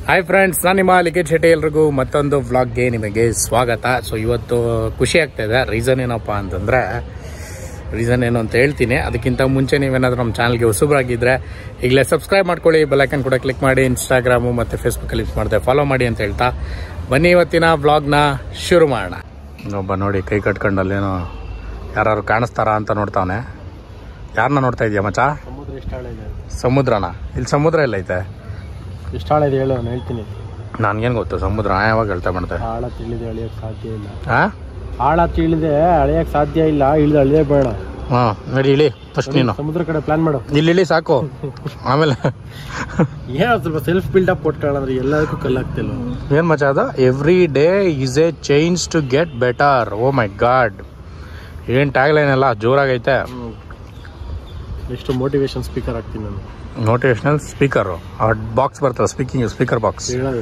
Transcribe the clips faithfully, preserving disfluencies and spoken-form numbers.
Hi friends, ನಾನು ನಿಮ್ಮ ಲಿಖಿತ್ ಶೆಟ್ಟಿ. ಎಲ್ರಿಗೂ ಮತ್ತೊಂದು ವ್ಲಾಗ್ಗೆ ನಿಮಗೆ ಸ್ವಾಗತ. ಸೊ ಇವತ್ತು ಖುಷಿ ಆಗ್ತಾಯಿದೆ. ರೀಸನ್ ಏನಪ್ಪ ಅಂತಂದರೆ, ರೀಸನ್ ಏನು ಅಂತ ಹೇಳ್ತೀನಿ. ಅದಕ್ಕಿಂತ ಮುಂಚೆ ನೀವೇನಾದರೂ ನಮ್ಮ ಚಾನಲ್ಗೆ ಹೊಸಬರಾಗಿದ್ದರೆ ಈಗಲೇ ಸಬ್ಸ್ಕ್ರೈಬ್ ಮಾಡ್ಕೊಳ್ಳಿ, ಬೆಲ್ಲೈಕನ್ ಕೂಡ ಕ್ಲಿಕ್ ಮಾಡಿ, ಇನ್ಸ್ಟಾಗ್ರಾಮು ಮತ್ತು ಫೇಸ್ಬುಕ್ಕಲ್ಲಿ ಲಿಂಕ್ ಮಾಡಿದೆ ಫಾಲೋ ಮಾಡಿ ಅಂತ ಹೇಳ್ತಾ ಬನ್ನಿ ಇವತ್ತಿನ ವ್ಲಾಗ್ನ ಶುರು ಮಾಡೋಣ. ಒಬ್ಬ ನೋಡಿ ಕೈ ಕಟ್ಕೊಂಡಲ್ಲೇನೋ ಯಾರು ಕಾಣಿಸ್ತಾರಾ ಅಂತ ನೋಡ್ತಾವನೆ. ಯಾರನ್ನ ನೋಡ್ತಾ ಇದೆಯಾ ಮಚ್ಚ? ಸಮುದ್ರ ಎಷ್ಟು ಆಳ ಇದೆ? ಸಮುದ್ರನ? ಇಲ್ಲಿ ಸಮುದ್ರ ಎಲ್ಲ ಐತೆ. ಎಷ್ಟು ಆಳ ಇದೆ ಹೇಳು, ನಾನು ಹೇಳ್ತೀನಿ. ನನಗೇನು ಗೊತ್ತು ಸಮುದ್ರ, ಯಾವಾಗ ಹೇಳ್ತಾ ಮಾಡ್ತೆ. ಆಳ ತಿಳಿದೆ ಅಳಿಯೋಕ್ಕೆ ಸಾಧ್ಯ ಇಲ್ಲ. ಹಾಂ, ಆಳ ತಿಳಿದೆ ಅಳಿಯೋಕ್ಕೆ ಸಾಧ್ಯ ಇಲ್ಲ, ಇಳಿದು ಅಳಿದೇ ಬೇಡ. ಹಾಂ ನೋಡಿ, ಇಳಿ ಫಸ್ಟ್ ನೀನು ಸಮುದ್ರ ಕಡೆ ಪ್ಲಾನ್ ಮಾಡು. ಇಲ್ಲಿ ಇಳಿ ಸಾಕು. ಆಮೇಲೆ ಏನೋ ಸ್ವಲ್ಪ ಸೆಲ್ಫ್ ಬಿಲ್ಡಪ್ ಕೊಟ್ಕೊಳ್ಳೋದ್ರೆ ಎಲ್ಲದಕ್ಕೂ ಕಲ್ಲಾಗ್ತಿಲ್ಲ. ಏನು ಮಚ್ಚ ಅದು? Every day is a change to get better. Oh my god, ಏನು ಟ್ಯಾಗ್ಲೈನ್ ಎಲ್ಲ ಜೋರಾಗೈತೆ. ಎಷ್ಟು ಮೋಟಿವೇಶನ್ ಸ್ಪೀಕರ್ ಆಗ್ತೀನಿ ನಾನು. ಮೋಟಿವೇಶನಲ್ ಸ್ಪೀಕರು ಬಾಕ್ಸ್ ಬರ್ತಲ್ಲ, ಸ್ಪೀಕಿಂಗ್ ಸ್ಪೀಕರ್ ಬಾಕ್ಸ್ ಹೇಳೋದು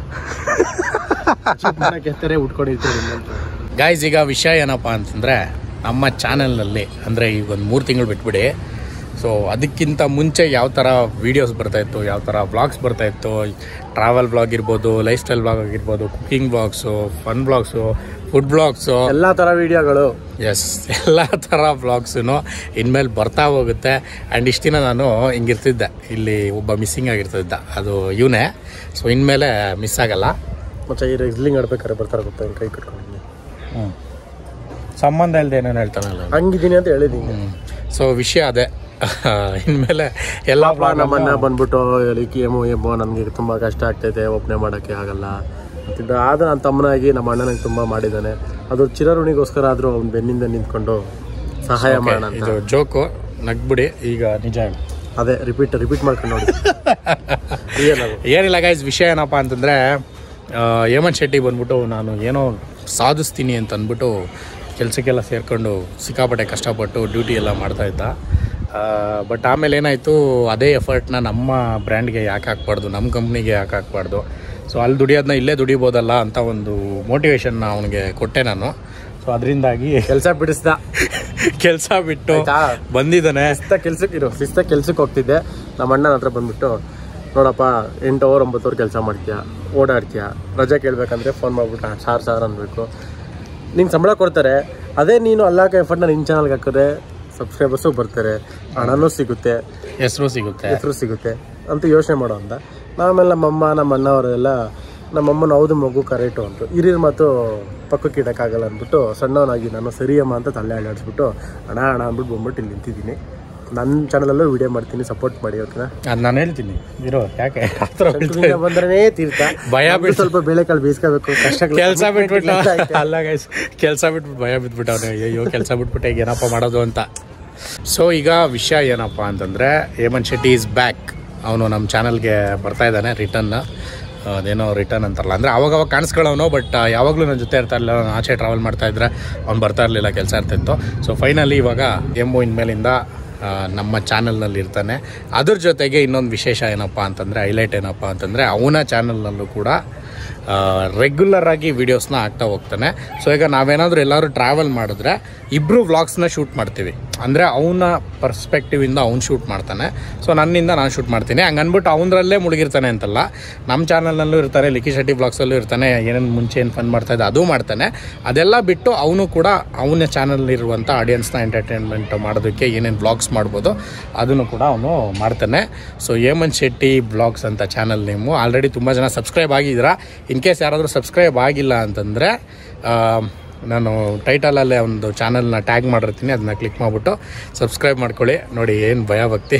ಉಟ್ಕೊಂಡಿರ್ತೀವಿ. ಗಾಯ್ಸ್, ಈಗ ವಿಷಯ ಏನಪ್ಪ ಅಂತಂದರೆ, ನಮ್ಮ ಚಾನಲ್ನಲ್ಲಿ ಅಂದರೆ ಈಗ ಒಂದು ಮೂರು ತಿಂಗಳು ಬಿಟ್ಬಿಡಿ. ಸೊ ಅದಕ್ಕಿಂತ ಮುಂಚೆ ಯಾವ ಥರ ವೀಡಿಯೋಸ್ ಬರ್ತಾಯಿತ್ತು, ಯಾವ ಥರ ವ್ಲಾಗ್ಸ್ ಬರ್ತಾಯಿತ್ತು, ಟ್ರಾವೆಲ್ ವ್ಲಾಗ್ ಇರ್ಬೋದು, ಲೈಫ್ ಸ್ಟೈಲ್ ವ್ಲಾಗ್ ಆಗಿರ್ಬೋದು, cooking vlogs, fun vlogs, food vlogs, ಎಲ್ಲ ಥರ ವೀಡಿಯೋಗಳು. ಎಸ್, ಎಲ್ಲ ಥರ ವ್ಲಾಗ್ಸು ಇನ್ಮೇಲೆ ಬರ್ತಾ ಹೋಗುತ್ತೆ. ಆ್ಯಂಡ್ ಇಷ್ಟು ದಿನ ನಾನು ಹಿಂಗಿರ್ತಿದ್ದೆ, ಇಲ್ಲಿ ಒಬ್ಬ ಮಿಸ್ಸಿಂಗ್ ಆಗಿರ್ತಿದ್ದ, ಅದು ಇವನೇ. ಸೊ ಇನ್ಮೇಲೆ ಮಿಸ್ ಆಗಲ್ಲ. ಮತ್ತೆ ಈ ರೆಸ್ಲಿಂಗ್ ಆಡ್ಬೇಕಾದ್ರೆ ಬರ್ತಾರೆ ಗೊತ್ತಾ, ಕೈ ಕಟ್ಕೊಂಡಿದ್ದೀನಿ. ಹ್ಞೂ, ಸಂಬಂಧ ಇಲ್ಲದೆ ಏನೇನು ಹೇಳ್ತಾನಲ್ಲ, ಹಂಗಿದ್ದೀನಿ ಅಂತ ಹೇಳಿದ್ದೀನಿ. ಸೊ ವಿಷಯ ಅದೇ, ಇನ್ಮೇಲೆ ಎಲ್ಲ ನಮ್ಮನ್ನ ಬಂದ್ಬಿಟ್ಟು ಏಮೋ ಏಮೋ ನನಗೆ ತುಂಬ ಕಷ್ಟ ಆಗ್ತೈತೆ, ಒಬ್ಬನೇ ಮಾಡೋಕ್ಕೆ ಆಗಲ್ಲ ಅಂತಿದ್ದ. ಆದ್ರೆ ನನ್ನ ತಮ್ಮನಾಗಿ ನಮ್ಮ ಅಣ್ಣನಿಗೆ ತುಂಬ ಮಾಡಿದ್ದಾನೆ. ಅದು ಚಿರಋಣಿಗೋಸ್ಕರ ಆದರೂ ಅವ್ನು ಬೆನ್ನಿಂದ ನಿಂತ್ಕೊಂಡು ಸಹಾಯ ಮಾಡೋಣ ಅಂತ. ಇದು ಜೋಕು, ನಗ್ಬಿಡಿ. ಈಗ ನಿಜ ಹೇಳಿ, ಅದೇ ರಿಪೀಟ್ ರಿಪೀಟ್ ಮಾಡ್ಕೊಂಡು ನೋಡಿ. ಏನಿಲ್ಲ ಗೈಸ್, ವಿಷಯ ಏನಪ್ಪ ಅಂತಂದರೆ, ಹೇಮಂತ್ ಶೆಟ್ಟಿ ಬಂದ್ಬಿಟ್ಟು ನಾನು ಏನೋ ಸಾಧಿಸ್ತೀನಿ ಅಂತ ಅಂದ್ಬಿಟ್ಟು ಕೆಲಸಕ್ಕೆಲ್ಲ ಸೇರಿಕೊಂಡು ಸಿಕ್ಕಾಪಟ್ಟೆ ಕಷ್ಟಪಟ್ಟು ಡ್ಯೂಟಿ ಎಲ್ಲ ಮಾಡ್ತಾಯಿದ್ದ. ಬಟ್ ಆಮೇಲೆ ಏನಾಯಿತು, ಅದೇ ಎಫರ್ಟ್ನ ನಮ್ಮ ಬ್ರ್ಯಾಂಡ್ಗೆ ಯಾಕೆ ಹಾಕ್ಬಾರ್ದು, ನಮ್ಮ ಕಂಪ್ನಿಗೆ ಯಾಕೆ ಹಾಕ್ಬಾರ್ದು, ಸೊ ಅಲ್ಲಿ ದುಡಿಯೋದನ್ನ ಇಲ್ಲೇ ದುಡಿಬೋದಲ್ಲ ಅಂತ ಒಂದು ಮೋಟಿವೇಶನ್ನ ಅವನಿಗೆ ಕೊಟ್ಟೆ ನಾನು. ಸೊ ಅದರಿಂದಾಗಿ ಕೆಲಸ ಬಿಡಿಸ್ದ, ಕೆಲಸ ಬಿಟ್ಟು ಬಂದಿದ್ದಾನೆ. ಶಿಸ್ತ ಕೆಲ್ಸಕ್ಕೆ ಇರೋ ಶಿಸ್ತ ಕೆಲ್ಸಕ್ಕೆ ಹೋಗ್ತಿದ್ದೆ. ನಮ್ಮ ಅಣ್ಣನ ಹತ್ರ ಬಂದ್ಬಿಟ್ಟು, ನೋಡಪ್ಪ ಎಂಟು ಅವರ್ ಒಂಬತ್ತು ಅವರ್ ಕೆಲಸ ಮಾಡ್ತೀಯ, ಓಡಾಡ್ತೀಯ, ರಜೆ ಕೇಳಬೇಕಂದ್ರೆ ಫೋನ್ ಮಾಡಿಬಿಟ್ಟು ಸಾರ್ ಸಾರ್ ಅನ್ಬೇಕು. ನಿಂಗೆ ಸಂಬಳ ಕೊಡ್ತಾರೆ, ಅದೇ ನೀನು ಅಲ್ಲಾಕ ಎಫರ್ಟ್ನ ನಿನ್ನ ಚಾನಲ್ಗೆ ಹಾಕಿದ್ರೆ ಸಬ್ಸ್ಕ್ರೈಬರ್ಸು ಬರ್ತಾರೆ, ಹಣನೂ ಸಿಗುತ್ತೆ, ಹೆಸರು ಸಿಗುತ್ತೆ ಹೆಸರು ಸಿಗುತ್ತೆ ಅಂತ ಯೋಚನೆ ಮಾಡೋ ಅಂತ. ಆಮೇಲೆ ನಮ್ಮಮ್ಮ ನಮ್ಮ ಅಣ್ಣವರೆಲ್ಲ, ನಮ್ಮಮ್ಮನ ಹೌದು ಮಗು ಕರೆಕ್ಟು ಅಂತು, ಹಿರಿಯರ ಮಾತು ಪಕ್ಕಕ್ಕೆ ಇಡೋಕ್ಕಾಗಲ್ಲ ಅಂದ್ಬಿಟ್ಟು ಸಣ್ಣವನಾಗಿ ನಾನು ಸರಿಯಮ್ಮ ಅಂತ ತಲೆ ಅಲ್ಲಾಡಿಸ್ಬಿಟ್ಟು ಹಣ ಹಣ ಅಂದ್ಬಿಟ್ಟು ಬಂದ್ಬಿಟ್ಟು ಇಲ್ಲಿ ನಿಂತಿದ್ದೀನಿ. ನನ್ನ ಚಾನಲಲ್ಲೂ ವಿಡಿಯೋ ಮಾಡ್ತೀನಿ, ಸಪೋರ್ಟ್ ಮಾಡಿ. ಓಕೆನಾ? ಅದು ನಾನು ಹೇಳ್ತೀನಿ ಇರೋ, ಯಾಕೆ ಬಂದ್ರೆ ತೀರ್ಥ ಭಯ ಬಿಟ್ಟು ಸ್ವಲ್ಪ ಬೇಳೆಕಾಳು ಬೇಯಿಸ್ಕೋಬೇಕು, ಕಷ್ಟ ಕೆಲಸ ಬಿಟ್ಬಿಟ್ಟು ಅಲ್ಲ ಗೈಸ್, ಕೆಲಸ ಬಿಟ್ಬಿಟ್ಟು ಭಯ ಬಿಟ್ಬಿಟ್ಟು ಅವನು ಅಯ್ಯೋ ಕೆಲಸ ಬಿಟ್ಬಿಟ್ಟು ಈಗ ಏನಪ್ಪ ಮಾಡೋದು ಅಂತ. ಸೊ ಈಗ ವಿಷಯ ಏನಪ್ಪ ಅಂತಂದರೆ, ಹೇಮಂತ್ ಶೆಟ್ಟಿ ಈಸ್ ಬ್ಯಾಕ್. ಅವನು ನಮ್ಮ ಚಾನಲ್ಗೆ ಬರ್ತಾ ಇದ್ದಾನೆ, ರಿಟರ್ನ್. ಅದೇನೋ ರಿಟರ್ನ್ ಅಂತಾರಲ್ಲ, ಅಂದರೆ ಅವಾಗವಾಗ ಕಾಣಿಸ್ಕೊಳ್ಳೋನು, ಬಟ್ ಯಾವಾಗಲೂ ನನ್ನ ಜೊತೆ ಇರ್ತಾ ಇರಲಿಲ್ಲ. ನಾನು ಆಚೆ ಟ್ರಾವೆಲ್ ಮಾಡ್ತಾ ಇದ್ರೆ ಅವ್ನು ಬರ್ತಾ ಇರಲಿಲ್ಲ, ಕೆಲಸ ಇರ್ತಿತ್ತು. ಸೊ ಫೈನಲಿ ಇವಾಗ ಎಮ್ಮು ಇನ್ಮೇಲಿಂದ ನಮ್ಮ ಚಾನಲ್ನಲ್ಲಿ ಇರ್ತಾನೆ. ಅದ್ರ ಜೊತೆಗೆ ಇನ್ನೊಂದು ವಿಶೇಷ ಏನಪ್ಪ ಅಂತಂದರೆ, ಹೈಲೈಟ್ ಏನಪ್ಪ ಅಂತಂದರೆ, ಅವನ ಚಾನಲ್ನಲ್ಲೂ ಕೂಡ ರೆಗ್ಯುಲರ್ ಆಗಿ ವೀಡಿಯೋಸ್ನ ಹಾಕ್ತಾ ಹೋಗ್ತಾನೆ. ಸೊ ಈಗ ನಾವೇನಾದರೂ ಎಲ್ಲರೂ ಟ್ರಾವೆಲ್ ಮಾಡಿದ್ರೆ ಇಬ್ಬರು ವ್ಲಾಗ್ಸ್ನ ಶೂಟ್ ಮಾಡ್ತೀವಿ, ಅಂದರೆ ಅವನ ಪರ್ಸ್ಪೆಕ್ಟಿವಿಂದ ಅವ್ನು ಶೂಟ್ ಮಾಡ್ತಾನೆ, ಸೊ ನನ್ನಿಂದ ನಾನು ಶೂಟ್ ಮಾಡ್ತೀನಿ. ಹಂಗೆ ಅಂದ್ಬಿಟ್ಟು ಅವನರಲ್ಲೇ ಮುಳುಗಿರ್ತಾನೆ ಅಂತಲ್ಲ, ನಮ್ಮ ಚಾನಲ್ನಲ್ಲೂ ಇರ್ತಾನೆ, ಲಿಖಿತ್ ಶೆಟ್ಟಿ ವ್ಲಾಗ್ಸಲ್ಲೂ ಇರ್ತಾನೆ, ಏನೇನು ಮುಂಚೆ ಏನು ಫನ್ ಮಾಡ್ತಾಯಿದ್ದೆ ಅದು ಮಾಡ್ತಾನೆ. ಅದೆಲ್ಲ ಬಿಟ್ಟು ಅವನು ಕೂಡ ಅವನ ಚಾನಲ್ನಿರುವಂಥ ಆಡಿಯನ್ಸ್ನ ಎಂಟರ್ಟೈನ್ಮೆಂಟ್ ಮಾಡೋದಕ್ಕೆ ಏನೇನು ವ್ಲಾಗ್ಸ್ ಮಾಡ್ಬೋದು ಅದನ್ನು ಕೂಡ ಅವನು ಮಾಡ್ತಾನೆ. ಸೊ ಹೇಮಂತ್ ಶೆಟ್ಟಿ ವ್ಲಾಗ್ಸ್ ಅಂತ ಚಾನಲ್ ನೇಮು. ಆಲ್ರೆಡಿ ತುಂಬ ಜನ ಸಬ್ಸ್ಕ್ರೈಬ್ ಆಗಿದ್ದೀರಾ. ಇನ್ ಕೇಸ್ ಯಾರಾದರೂ ಸಬ್ಸ್ಕ್ರೈಬ್ ಆಗಿಲ್ಲ ಅಂತಂದರೆ, ನಾನು ಟೈಟಲಲ್ಲೇ ಒಂದು ಚಾನಲ್ನ ಟ್ಯಾಗ್ ಮಾಡಿರ್ತೀನಿ, ಅದನ್ನ ಕ್ಲಿಕ್ ಮಾಡಿಬಿಟ್ಟು ಸಬ್ಸ್ಕ್ರೈಬ್ ಮಾಡ್ಕೊಳ್ಳಿ. ನೋಡಿ ಏನು ಭಯ ಭಕ್ತಿ.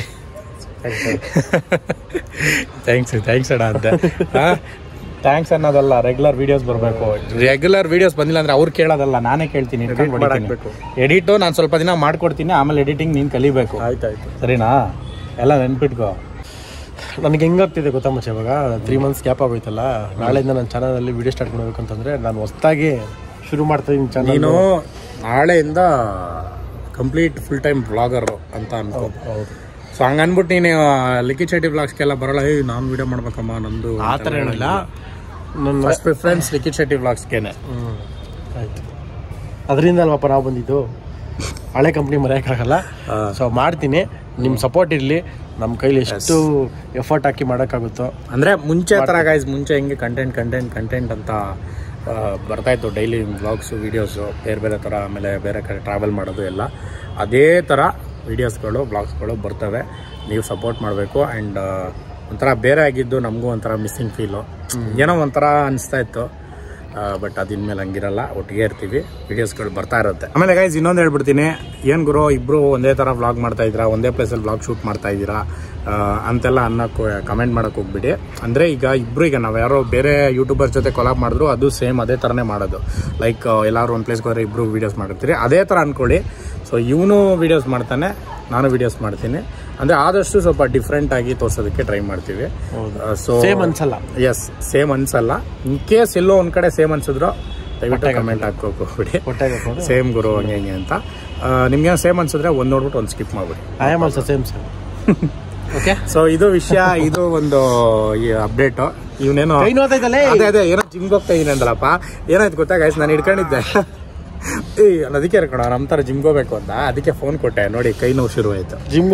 ಥ್ಯಾಂಕ್ಸ್ ಥ್ಯಾಂಕ್ಸ್ ಅಣ್ಣ ಅಂತ. ಹಾಂ, ಥ್ಯಾಂಕ್ಸ್ ಅನ್ನೋದಲ್ಲ, ರೆಗ್ಯುಲರ್ ವೀಡಿಯೋಸ್ ಬರಬೇಕು. ರೆಗ್ಯುಲರ್ ವೀಡಿಯೋಸ್ ಬಂದಿಲ್ಲ ಅಂದರೆ ಅವ್ರು ಕೇಳೋದಲ್ಲ, ನಾನೇ ಕೇಳ್ತೀನಿ. ಎಡಿಟು ನಾನು ಸ್ವಲ್ಪ ದಿನ ಮಾಡ್ಕೊಡ್ತೀನಿ, ಆಮೇಲೆ ಎಡಿಟಿಂಗ್ ನೀನು ಕಲಿಬೇಕು. ಆಯ್ತಾಯ್ತು, ಸರಿನಾ? ಎಲ್ಲ ನೆನ್ಪಿಟ್ಕೋ. ನನಗೆ ಹೆಂಗಾಗ್ತಿದೆ ಗೊತ್ತಾ ಮಚ್ಚ, ಇವಾಗ ತ್ರೀ ಮಂತ್ಸ್ ಗ್ಯಾಪ್ ಆಗೋಯ್ತಲ್ಲ, ನಾಳೆಯಿಂದ ನನ್ನ ಚಾನಲಲ್ಲಿ ವೀಡಿಯೋ ಸ್ಟಾರ್ಟ್ ಮಾಡಬೇಕು ಅಂತಂದರೆ ನಾನು ಹೊಸದಾಗಿ ಶುರು ಮಾಡ್ತಾಯಿದ್ದೀನಿ ಚಾನಲ್. ನೀನು ನಾಳೆಯಿಂದ ಕಂಪ್ಲೀಟ್ ಫುಲ್ ಟೈಮ್ ವ್ಲಾಗರು ಅಂತ ಅನ್ಕೋ. ಹೌದು. ಸೊ ಹಂಗೆ ಅಂದ್ಬಿಟ್ಟು ನೀನು ಲಿಖಿತ್ ಶೆಟ್ಟಿ ವ್ಲಾಗ್ಸ್ಗೆಲ್ಲ ಬರೋಲ್ಲ, ಏ ನಾನು ವೀಡಿಯೋ ಮಾಡ್ಬೇಕಮ್ಮ ನಂದು ಆ ಥರ ಏನಿಲ್ಲ. ನನ್ನ ಫಸ್ಟ್ ಪ್ರಿಫರೆನ್ಸ್ ಲಿಖಿತ್ ಶೆಟ್ಟಿ ವ್ಲಾಗ್ಸ್ಗೇನೆ. ಹ್ಞೂ ಆಯಿತು, ಅದರಿಂದ ಅಲ್ವಪ್ಪ ನಾವು ಬಂದಿದ್ದು. ಹಳೆ ಕಂಪ್ನಿ ಮರೆಯೋಕ್ಕಾಗಲ್ಲ. ಸೊ ಮಾಡ್ತೀನಿ, ನಿಮ್ಮ ಸಪೋರ್ಟ್ ಇರಲಿ. ನಮ್ಮ ಕೈಲಿ ಎಷ್ಟು ಎಫರ್ಟ್ ಹಾಕಿ ಮಾಡೋಕ್ಕಾಗುತ್ತೋ. ಅಂದರೆ ಮುಂಚೆ ಥರ ಗೈಸ್, ಮುಂಚೆ ಹೆಂಗೆ ಕಂಟೆಂಟ್ ಕಂಟೆಂಟ್ ಕಂಟೆಂಟ್ ಅಂತ ಬರ್ತಾಯಿತ್ತು, ಡೈಲಿ ವ್ಲಾಗ್ಸು ವೀಡಿಯೋಸು ಬೇರೆ ಬೇರೆ ಥರ, ಆಮೇಲೆ ಬೇರೆ ಕಡೆ ಟ್ರಾವೆಲ್ ಮಾಡೋದು ಎಲ್ಲ ಅದೇ ಥರ ವೀಡಿಯೋಸ್ಗಳು ವ್ಲಾಗ್ಸ್ಗಳು ಬರ್ತವೆ. ನೀವು ಸಪೋರ್ಟ್ ಮಾಡಬೇಕು. ಆ್ಯಂಡ್ ಒಂಥರ ಬೇರೆ ಆಗಿದ್ದು ನಮಗೂ ಒಂಥರ ಮಿಸ್ಸಿಂಗ್ ಫೀಲು, ಏನೋ ಒಂಥರ ಅನಿಸ್ತಾ ಇತ್ತು. ಬಟ್ ಅದಿನ್ಮೇಲೆ ಹಂಗಿರಲ್ಲ, ಒಟ್ಟಿಗೆ ಇರ್ತೀವಿ, ವೀಡಿಯೋಸ್ಗಳು ಬರ್ತಾ ಇರುತ್ತೆ. ಆಮೇಲೆ ಗೈಸ್ ಇನ್ನೊಂದು ಹೇಳ್ಬಿಡ್ತೀನಿ, ಏನು ಗುರು ಇಬ್ಬರು ಒಂದೇ ಥರ ವ್ಲಾಗ್ ಮಾಡ್ತಾ ಇದ್ದೀರಾ, ಒಂದೇ ಪ್ಲೇಸಲ್ಲಿ ವ್ಲಾಗ್ ಶೂಟ್ ಮಾಡ್ತಾ ಇದ್ದೀರಾ ಅಂತೆಲ್ಲ ಅನ್ನೋಕ್ಕೆ ಕಮೆಂಟ್ ಮಾಡೋಕ್ಕೆ ಹೋಗ್ಬಿಡಿ. ಅಂದರೆ ಈಗ ಇಬ್ಬರು, ಈಗ ನಾವು ಯಾರೋ ಬೇರೆ ಯೂಟ್ಯೂಬರ್ ಜೊತೆ ಕೊಲಾಬ್ ಮಾಡಿದ್ರು ಅದು ಸೇಮ್ ಅದೇ ಥರನೇ ಮಾಡೋದು. ಲೈಕ್ ಎಲ್ಲರೂ ಒಂದು ಪ್ಲೇಸ್ಗೆ ಹೋದರೆ ಇಬ್ಬರು ವೀಡಿಯೋಸ್ ಮಾಡಿರ್ತೀರಿ, ಅದೇ ಥರ ಅಂದ್ಕೊಳ್ಳಿ. ಸೊ ಇವನು ವೀಡಿಯೋಸ್ ಮಾಡ್ತಾನೆ, ನಾನು ವೀಡಿಯೋಸ್ ಮಾಡ್ತೀನಿ. ಅಂದರೆ ಆದಷ್ಟು ಸ್ವಲ್ಪ ಡಿಫ್ರೆಂಟ್ ಆಗಿ ತೋರಿಸೋದಕ್ಕೆ ಟ್ರೈ ಮಾಡ್ತೀವಿ. ಸೊ ಸೇಮ್ ಅನ್ಸಲ್ಲ. ಎಸ್, ಸೇಮ್ ಅನ್ಸಲ್ಲ. ಇನ್ ಕೇಸ್ ಎಲ್ಲೋ ಒಂದು ಕಡೆ ಸೇಮ್ ಅನ್ಸಿದ್ರು ದಯವಿಟ್ಟು ಕಮೆಂಟ್ ಹಾಕೋಬಿಡಿ, ಸೇಮ್ ಗುರು ಹಂಗೆ ಹಿಂಗೆ ಅಂತ. ನಿಮ್ಗೆ ಸೇಮ್ ಅನ್ಸಿದ್ರೆ ಒಂದು ನೋಡ್ಬಿಟ್ಟು ಒಂದು ಸ್ಕಿಪ್ ಮಾಡ್ಬಿಡಿ. I am also same same. Okay, so ಇದು ವಿಷಯ, ಇದು ಒಂದು ಈ ಅಪ್ಡೇಟು. ಇವನೇನೋ ಅದೇ ಅದೇ ಏನೋ ಜಿಮ್ಗೆ ಹೋಗ್ತಾ ಇದೀನಿ ಅಂದಲ್ಲಪ್ಪ. ಏನಾಯ್ತು ಗೊತ್ತಾ ಗೈಸ್, ನಾನು ಹಿಡ್ಕೊಂಡಿದ್ದೆ ಏ ಅದಕ್ಕೆ ಕಣ ನಮ್ಮ ಥರ ಜಿಮ್ಗೆ ಹೋಗ್ಬೇಕು ಅಂತ, ಅದಕ್ಕೆ ಫೋನ್ ಕೊಟ್ಟೆ. ನೋಡಿ ಕೈ ನೋವು ಶುರು ಆಯ್ತು. ಜಿಮ್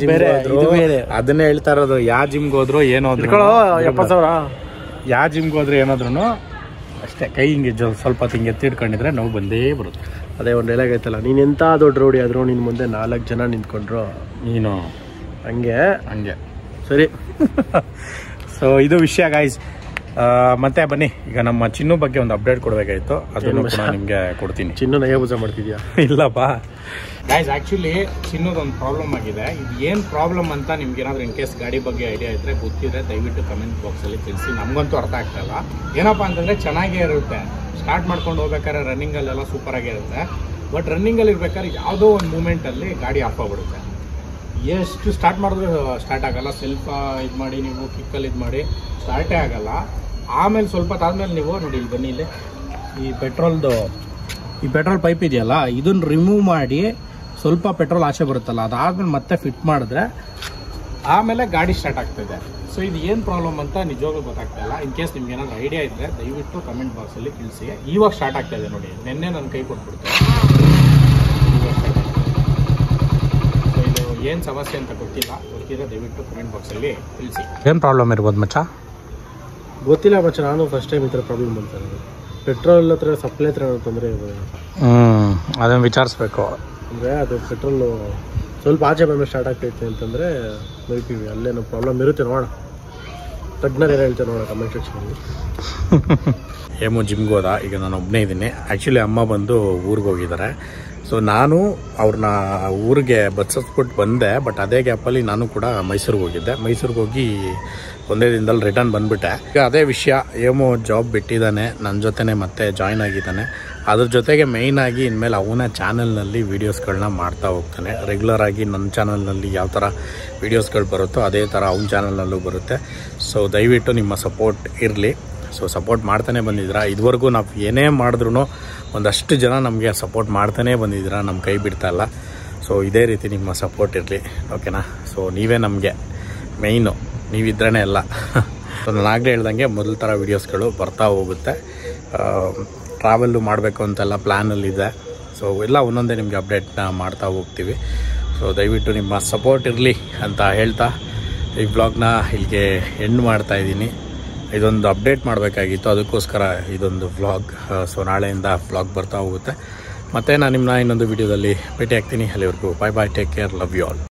ಅದನ್ನೇ ಹೇಳ್ತಾ ಇರೋದು, ಯಾವ ಜಿಮ್ಗೆ ಹೋದ್ರು ಏನೋ ಎಪ್ಪತ್ತು ಸಾವಿರ ಯಾವ ಜಿಮ್ಗೆ ಹೋದ್ರು ಏನಾದ್ರು ಅಷ್ಟೇ, ಕೈ ಹಿಂಗೆ ಸ್ವಲ್ಪ ಹೊತ್ತು ಹಿಂಗೆ ಎತ್ತಿಡ್ಕೊಂಡಿದ್ರೆ ನೋವು ಬಂದೇ ಬರುತ್ತೆ. ಅದೇ ಒಂದು ಡೈಲಾಗ್ ಐತಲ್ಲ, ನೀನು ಎಂಥ ದೊಡ್ಡ ರೋಡಿ ಆದರೂ ನಿನ್ನ ಮುಂದೆ ನಾಲ್ಕು ಜನ ನಿಂತ್ಕೊಂಡ್ರು ನೀನು ಹಂಗೆ ಹಂಗೆ ಸರಿ. ಸೊ ಇದು ವಿಷಯ ಗೈಸ್. ಮತ್ತೆ ಬನ್ನಿ, ಈಗ ನಮ್ಮ ಚಿನ್ನು ಬಗ್ಗೆ ಒಂದು ಅಪ್ಡೇಟ್ ಕೊಡಬೇಕಾಗಿತ್ತು, ಅದನ್ನು ಕೂಡ ನಿಮಗೆ ಕೊಡ್ತೀನಿ. ಚಿನ್ನು ನಯ ಪೂಜೆ ಮಾಡ್ತಿದ್ಯಾ? ಇಲ್ಲಪ್ಪ ಗೈಸ್, ಆ್ಯಕ್ಚುಲಿ ಚಿನ್ನದೊಂದು ಪ್ರಾಬ್ಲಮ್ ಆಗಿದೆ. ಇದು ಏನು ಪ್ರಾಬ್ಲಮ್ ಅಂತ ನಿಮ್ಗೆ ಏನಾದರೂ ಇನ್ ಕೇಸ್ ಗಾಡಿ ಬಗ್ಗೆ ಐಡಿಯಾ ಇದ್ದರೆ ಗೊತ್ತಿದ್ರೆ ದಯವಿಟ್ಟು ಕಮೆಂಟ್ ಬಾಕ್ಸಲ್ಲಿ ತಿಳಿಸಿ. ನಮಗಂತೂ ಅರ್ಥ ಆಗ್ತಾಯಿಲ್ಲ. ಏನಪ್ಪ ಅಂತಂದರೆ ಚೆನ್ನಾಗೇ ಇರುತ್ತೆ, ಸ್ಟಾರ್ಟ್ ಮಾಡ್ಕೊಂಡು ಹೋಗ್ಬೇಕಾದ್ರೆ ರನ್ನಿಂಗಲ್ಲೆಲ್ಲ ಸೂಪರಾಗೇ ಇರುತ್ತೆ. ಬಟ್ ರನ್ನಿಂಗಲ್ಲಿ ಇರ್ಬೇಕಾದ್ರೆ ಯಾವುದೋ ಒಂದು ಮೂಮೆಂಟಲ್ಲಿ ಗಾಡಿ ಆಫ್ ಆಗಿಬಿಡುತ್ತೆ. ಎಷ್ಟು ಸ್ಟಾರ್ಟ್ ಮಾಡಿದ್ರು ಸ್ಟಾರ್ಟ್ ಆಗಲ್ಲ. ಸೆಲ್ಫ್ ಇದು ಮಾಡಿ ನೀವು ಕಿಕ್ಕಲ್ಲಿ ಇದು ಮಾಡಿ ಸ್ಟಾರ್ಟೇ ಆಗಲ್ಲ. ಆಮೇಲೆ ಸ್ವಲ್ಪ ಆದಮೇಲೆ ನೀವು ನೋಡಿ ಇಲ್ಲಿ ಬನ್ನಿ, ಇಲ್ಲಿ ಈ ಪೆಟ್ರೋಲ್ದು ಈ ಪೆಟ್ರೋಲ್ ಪೈಪ್ ಇದೆಯಲ್ಲ, ಇದನ್ನು ರಿಮೂವ್ ಮಾಡಿ ಸ್ವಲ್ಪ ಪೆಟ್ರೋಲ್ ಆಚೆ ಬರುತ್ತಲ್ಲ, ಅದಾದ್ಮೇಲೆ ಮತ್ತೆ ಫಿಟ್ ಮಾಡಿದ್ರೆ ಆಮೇಲೆ ಗಾಡಿ ಸ್ಟಾರ್ಟ್ ಆಗ್ತಾಯಿದೆ. ಸೊ ಇದು ಏನು ಪ್ರಾಬ್ಲಮ್ ಅಂತ ನಿಜವಾಗ್ಲೂ ಗೊತ್ತಾಗ್ತಾ ಇಲ್ಲ. ಇನ್ ಕೇಸ್ ನಿಮ್ಗೆ ಏನಾದರೂ ಐಡಿಯಾ ಇದ್ದರೆ ದಯವಿಟ್ಟು ಕಮೆಂಟ್ ಬಾಕ್ಸಲ್ಲಿ ತಿಳಿಸಿ. ಇವಾಗ ಸ್ಟಾರ್ಟ್ ಆಗ್ತಾಯಿದೆ ನೋಡಿ, ನಿನ್ನೆ ನನ್ನ ಕೈ ಕೊಟ್ಬಿಡ್ತು. ಸೊ ಇದು ಏನು ಸಮಸ್ಯೆ ಅಂತ ಗೊತ್ತಿಲ್ಲ, ಗೊತ್ತಿದ್ರೆ ದಯವಿಟ್ಟು ಕಮೆಂಟ್ ಬಾಕ್ಸಲ್ಲಿ ತಿಳಿಸಿ. ಏನು ಪ್ರಾಬ್ಲಮ್ ಇರ್ಬೋದು ಮಚ್ಚ? ಗೊತ್ತಿಲ್ಲ ಮಚ್ಚ, ನಾನು ಫಸ್ಟ್ ಟೈಮ್ ಈ ಥರ ಪ್ರಾಬ್ಲಮ್ ಬಂತಾರೆ. ಪೆಟ್ರೋಲ್ ಹತ್ರ ಸಪ್ಲೈ ಹತ್ರ ತೊಂದರೆ ಇದೆ. ಹ್ಞೂ, ಅದನ್ನು ವಿಚಾರಿಸ್ಬೇಕು. ಅಂದರೆ ಅದು ಪೆಟ್ರೋಲು ಸ್ವಲ್ಪ ಆಚೆ ಬಂದು ಸ್ಟಾರ್ಟ್ ಆಗ್ತೈತೆ ಅಂತಂದರೆ ನೋಡ್ತೀವಿ, ಅಲ್ಲೇನೋ ಪ್ರಾಬ್ಲಮ್ ಇರುತ್ತೆ. ನೋಡೋಣ, ತಜ್ಞರು ಏನೋ ಹೇಳ್ತಾರೆ ನೋಡೋಣ ಕಮೆಂಟ್ ಸೆಕ್ಷನಲ್ಲಿ. ಹೇಮು ಜಿಮ್ಗೆ ಹೋದ, ಈಗ ನಾನು ಒಬ್ಬನೇ ಇದ್ದೀನಿ. ಆ್ಯಕ್ಚುಲಿ ಅಮ್ಮ ಬಂದು ಊರಿಗೆ ಹೋಗಿದ್ದಾರೆ. ಸೊ ನಾನು ಅವ್ರನ್ನ ಊರಿಗೆ ಬಸ್ಸಸ್ಬಿಟ್ಟು ಬಂದೆ. ಬಟ್ ಅದೇ ಗ್ಯಾಪಲ್ಲಿ ನಾನು ಕೂಡ ಮೈಸೂರಿಗೆ ಹೋಗಿದ್ದೆ. ಮೈಸೂರಿಗೆ ಹೋಗಿ ಒಂದೇ ದಿನದಲ್ಲಿ ರಿಟರ್ನ್ ಬಂದುಬಿಟ್ಟೆ. ಈಗ ಅದೇ ವಿಷಯ, ಹೇಮು ಜಾಬ್ ಬಿಟ್ಟಿದ್ದಾನೆ, ನನ್ನ ಜೊತೆನೇ ಮತ್ತೆ ಜಾಯ್ನ್ ಆಗಿದ್ದಾನೆ. ಅದ್ರ ಜೊತೆಗೆ ಮೇಯ್ನಾಗಿ ಇನ್ಮೇಲೆ ಅವನ ಚಾನಲ್ನಲ್ಲಿ ವೀಡಿಯೋಸ್ಗಳನ್ನ ಮಾಡ್ತಾ ಹೋಗ್ತಾನೆ. ರೆಗ್ಯುಲರಾಗಿ ನನ್ನ ಚಾನಲ್ನಲ್ಲಿ ಯಾವ ಥರ ವೀಡಿಯೋಸ್ಗಳು ಬರುತ್ತೋ ಅದೇ ಥರ ಅವನ ಚಾನಲ್ನಲ್ಲೂ ಬರುತ್ತೆ. ಸೊ ದಯವಿಟ್ಟು ನಿಮ್ಮ ಸಪೋರ್ಟ್ ಇರಲಿ. ಸೊ ಸಪೋರ್ಟ್ ಮಾಡ್ತಾನೆ ಬಂದಿದ್ದೀರಾ. ಇದುವರೆಗೂ ನಾವು ಏನೇ ಮಾಡಿದ್ರೂ ಒಂದಷ್ಟು ಜನ ನಮಗೆ ಸಪೋರ್ಟ್ ಮಾಡ್ತಾನೇ ಬಂದಿದ್ದೀರಾ, ನಮ್ಮ ಕೈ ಬಿಡ್ತಾ ಇಲ್ಲ. ಸೊ ಇದೇ ರೀತಿ ನಿಮ್ಮ ಸಪೋರ್ಟ್ ಇರಲಿ, ಓಕೆನಾ? ಸೊ ನೀವೇ ನಮಗೆ ಮೇಯ್ನು, ನೀವಿದ್ರೇ ಎಲ್ಲ. ಸೊ ನಾನು ಆಗಲೇ ಹೇಳ್ದಂಗೆ ಮೊದಲ ಥರ ವೀಡಿಯೋಸ್ಗಳು ಬರ್ತಾ ಹೋಗುತ್ತೆ. ಟ್ರಾವೆಲ್ಲು ಮಾಡಬೇಕು ಅಂತೆಲ್ಲ ಪ್ಲ್ಯಾನಲ್ಲಿದೆ. ಸೊ ಎಲ್ಲ ಒಂದೊಂದೇ ನಿಮಗೆ ಅಪ್ಡೇಟ್ನ ಮಾಡ್ತಾ ಹೋಗ್ತೀವಿ. ಸೊ ದಯವಿಟ್ಟು ನಿಮ್ಮ ಸಪೋರ್ಟ್ ಇರಲಿ ಅಂತ ಹೇಳ್ತಾ ಈ ವ್ಲಾಗ್ನ ಇಲ್ಲಿಗೆ ಎಂಡ್ ಮಾಡ್ತಾಯಿದ್ದೀನಿ. ಇದೊಂದು ಅಪ್ಡೇಟ್ ಮಾಡಬೇಕಾಗಿತ್ತು, ಅದಕ್ಕೋಸ್ಕರ ಇದೊಂದು ವ್ಲಾಗ್. ಸೊ ನಾಳೆಯಿಂದ ವ್ಲಾಗ್ ಬರ್ತಾ ಹೋಗುತ್ತೆ. ಮತ್ತು ನಾನು ನಿಮ್ಮನ್ನ ಇನ್ನೊಂದು ವೀಡಿಯೋದಲ್ಲಿ ಭೇಟಿ ಆಗ್ತೀನಿ. ಅಲ್ಲಿವರೆಗೂ bye bye, take care, love you all.